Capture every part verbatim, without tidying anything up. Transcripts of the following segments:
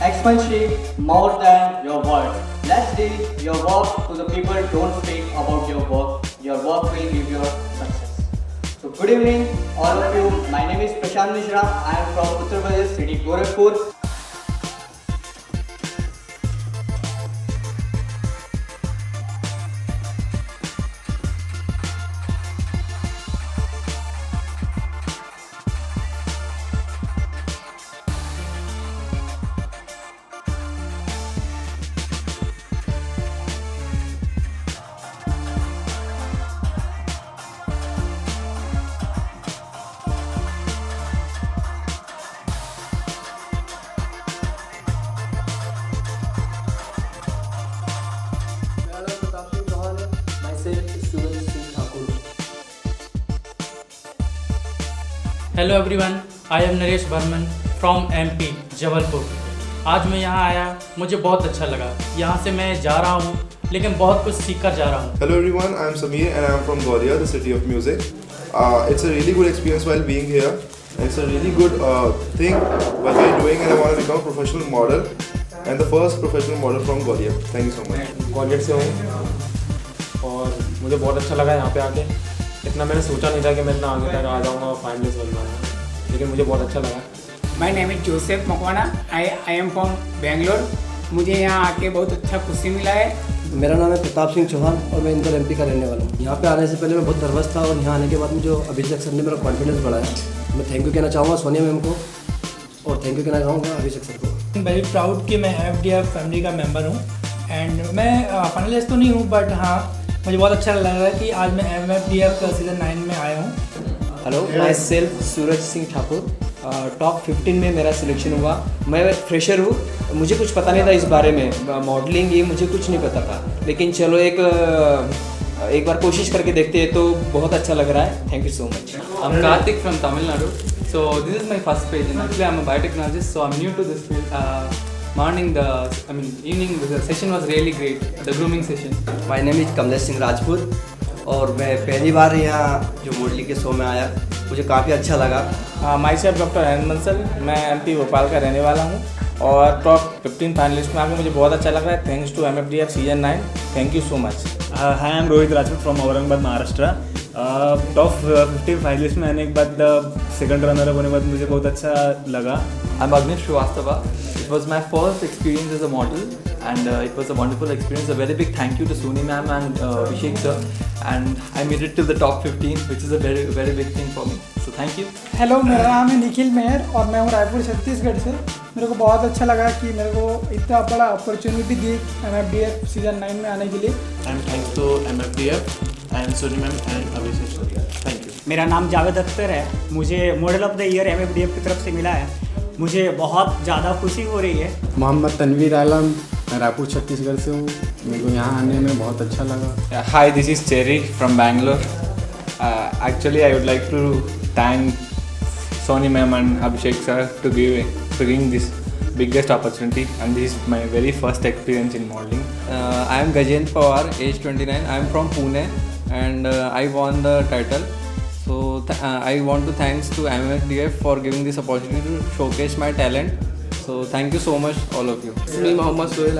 expensive more than your words. Let's do your work to the people. Don't speak about your work. Your work will give your success. So good evening all of you. My name is Prashant Mishra. I am from Uttar Pradesh city Gorakhpur. Hello everyone, I am Naresh Barman from MP Jabalpur. आज मैं यहाँ आया, मुझे बहुत अच्छा लगा। यहाँ से मैं जा रहा हूँ लेकिन बहुत कुछ सीख कर जा रहा हूँ। Hello everyone, I am Samir and I am from Gwalior, the city of music. Uh, it's a really good experience while being here. And it's a really good uh, thing what we are doing, and I want to become a professional model and the first professional model from Gwalior. Thank you so much. Gwalior से हूँ और मुझे बहुत अच्छा लगा यहाँ पे आके। इतना मैंने सोचा नहीं था कि मैं इतना आगे तक आ जाऊँगा और फाइनलिस्ट बन जाऊँगा, लेकिन मुझे बहुत अच्छा लगा। My name is Joseph Makwana, I I am from Bangalore. मुझे यहाँ आके बहुत अच्छा खुशी मिला है। मेरा नाम है प्रताप सिंह चौहान और मैं इंदौर एमपी का रहने वाला हूँ। यहाँ पे आने से पहले मैं बहुत नर्वस था और यहाँ आने के बाद मुझे अभिषेक सर ने मेरा कॉन्फिडेंस बढ़ाया। मैं थैंक यू कहना चाहूँगा सोनिया मैम को और थैंक यू कहना चाहूँगा अभिषेक सर को। वेरी प्राउड कि मैं एफ डी एफ फैमिली का मेंबर हूँ एंड मैं फाइनलिस्ट तो नहीं हूँ, बट हाँ मुझे बहुत अच्छा लग रहा है कि आज मैं M F D F season nine में आया हूँ। Hello, myself Suraj Singh Thakur. Top fifteen में मेरा सिलेक्शन हुआ। मैं फ्रेशर हूँ, मुझे कुछ पता नहीं था इस बारे में, मॉडलिंग ये मुझे कुछ नहीं पता था, लेकिन चलो एक एक बार कोशिश करके देखते हैं तो बहुत अच्छा लग रहा है। Thank you so much. I'm Karthik from Tamil Nadu. So this is my first page, and actually I'm a biotechnologist, so I'm new to this field. Uh, morning the, I mean evening the session was really great, the grooming session. My name is Kamlesh Singh Rajput और मैं पहली बार यहाँ जो modelling के show में आया, मुझे काफ़ी अच्छा लगा। Myself doctor Hemant Bansal, मैं एमपी भोपाल का रहने वाला हूँ और टॉप फिफ्टीन फाइनलिस्ट में आके मुझे बहुत अच्छा लग रहा है। Thanks to M F D F season nine. Thank you so much. Hi, I am Rohit Rajput from Aurangabad Maharashtra. Top fifteen finalist में आने के बाद सेकंड रनर अप होने के बाद मुझे बहुत अच्छा लगा। I'm Agnish Srivastava. It was my first experience as a model, and uh, it was a wonderful experience. A very big thank you to Soni ma'am and uh, Abhishek sir, and I made it to the top fifteen, which is a very very big thing for me. So thank you. Hello, मेरा नाम है निखिल मेहर और मैं हूँ रायपुर छत्तीसगढ़ से। मेरे को बहुत अच्छा लगा कि मेरे को इतना बड़ा अपॉर्चुनिटी दी M F D F season nine में आने के लिए। And thanks to M F D F and Soni ma'am and Abhishek sir. Thank you. मेरा नाम जावेद अख्तर है। मुझे model of the year M F D F की तरफ से मिला है। मुझे बहुत ज़्यादा खुशी हो रही है। मोहम्मद तनवीर आलम, मैं रायपुर छत्तीसगढ़ से हूँ। मेरे को यहाँ आने में बहुत अच्छा लगा। Hi, this is Cherry from Bangalore. Uh, actually, I would like to thank Soni ma'am and Abhishek sir to give to giving this biggest opportunity, and this is my very first experience in modeling. Uh, I am Gajendra Pawar, age twenty-nine. I am from Pune and uh, I won the title. So th uh, I want to thanks to M F D F for giving this opportunity to showcase my talent. So thank you so much all of you. मैं मोहम्मद सोहेल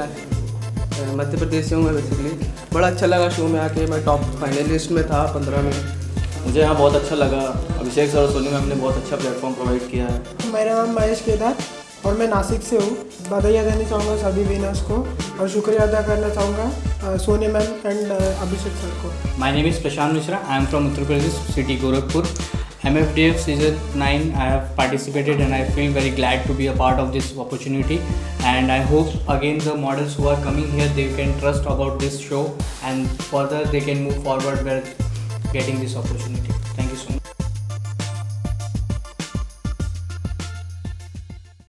है, मध्य प्रदेश से हूँ मैं basically. बड़ा अच्छा लगा show में आके, मैं टॉप फाइनलिस्ट में था पंद्रह में। मुझे यहाँ बहुत अच्छा लगा। अभिषेक सर और सोनी मैम ने बहुत अच्छा प्लेटफॉर्म प्रोवाइड किया है। मेरा नाम महेश केदार और मैं नासिक से हूँ। बधाई देना चाहूँगा सभी विनर्स को और शुक्रिया अदा करना चाहूँगा Soni ma'am and Abhishek sir को। My name is Prashant Mishra. I am from Uttar Pradesh city Gorakhpur. M F D F season nine I have participated and I feel very glad to be a part of this opportunity, and I hope again the models who are coming here they can trust about this show and further they can move forward with getting this opportunity.